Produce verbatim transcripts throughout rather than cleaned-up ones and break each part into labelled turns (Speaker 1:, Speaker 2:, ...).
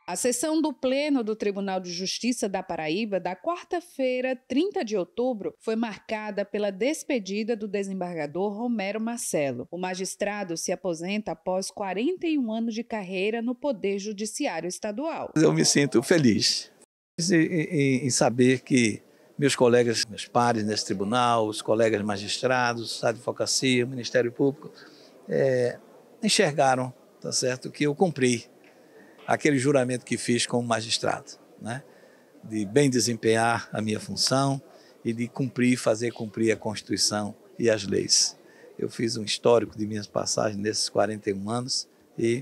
Speaker 1: A sessão do Pleno do Tribunal de Justiça da Paraíba, da quarta-feira, trinta de outubro, foi marcada pela despedida do desembargador Romero Marcelo. O magistrado se aposenta após quarenta e um anos de carreira no Poder Judiciário Estadual.
Speaker 2: Eu me sinto feliz em, em saber que meus colegas, meus pares nesse tribunal, os colegas magistrados, a advocacia, o Ministério Público, é, enxergaram, tá certo, que eu cumpri aquele juramento que fiz como magistrado, né? De bem desempenhar a minha função e de cumprir, fazer cumprir a Constituição e as leis. Eu fiz um histórico de minhas passagens nesses quarenta e um anos e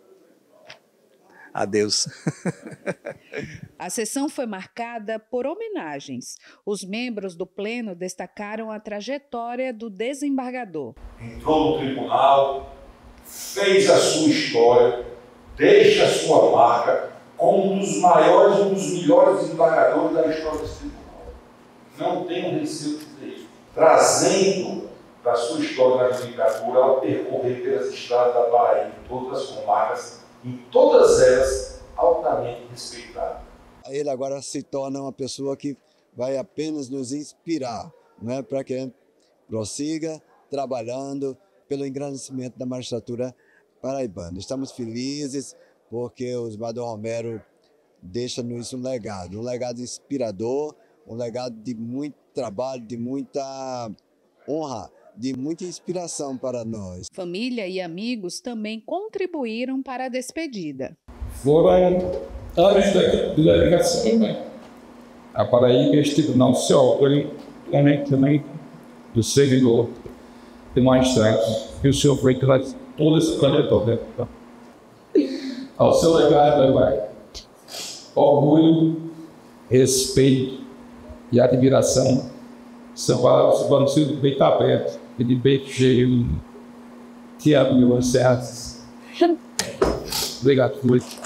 Speaker 2: adeus.
Speaker 1: A sessão foi marcada por homenagens. Os membros do Pleno destacaram a trajetória do desembargador.
Speaker 3: Entrou no tribunal, fez a sua história, deixa a sua marca como um dos maiores e um dos melhores desembargadores da história desse tribunal. Não tenho receio de dizer isso. Trazendo da sua história na judicatura ao percorrer pelas estradas da Paraíba, em todas as comarcas, em todas elas, altamente respeitado.
Speaker 4: Ele agora se torna uma pessoa que vai apenas nos inspirar, né, para que a gente prossiga trabalhando pelo engrandecimento da magistratura paraibana. Estamos felizes porque o desembargador Romero deixa-nos um legado, um legado inspirador, um legado de muito trabalho, de muita honra, de muita inspiração para nós.
Speaker 1: Família e amigos também contribuíram para a despedida.
Speaker 5: Foram anos da delegação, né? A Paraíba, este tribunal se orgulha também, também do servidor de magistrado, que o senhor foi todo esse trajetória. Ao seu legado, vai orgulho, respeito e admiração são palavras que vão ser de peito aberto e de peito cheio. Te amo, meu Anselmo. Obrigado por isso.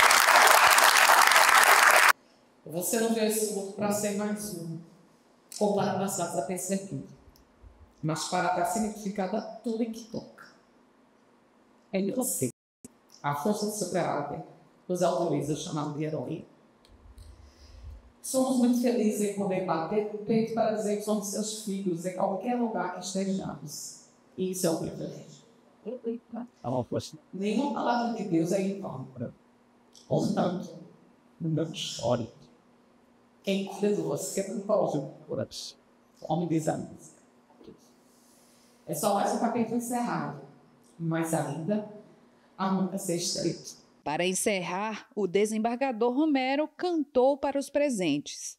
Speaker 6: Você não veio esse mundo para ser mais um, como lá nas datas da perseguida, mas para dar significado a tudo em que toca. É de você. A força de super-alta os autorizam chamado de herói. Somos muito felizes em poder bater no peito para dizer que somos seus filhos em qualquer lugar que estejamos. E isso é um privilégio. Nenhuma palavra de Deus é em vão. Portanto, não chore. Quem cuida de você não pode por aqui. Homem diz a música. É só mais um capítulo encerrado, mas ainda há muito a ser escrito.
Speaker 1: Para encerrar, o desembargador Romero cantou para os presentes.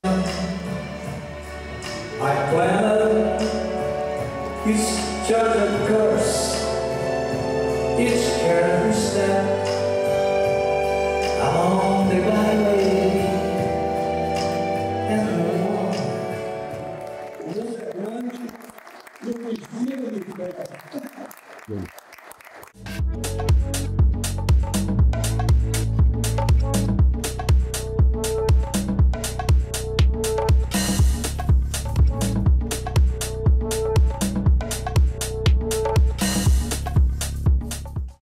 Speaker 7: My plan is judge and curse, each careless step along the byway and the war.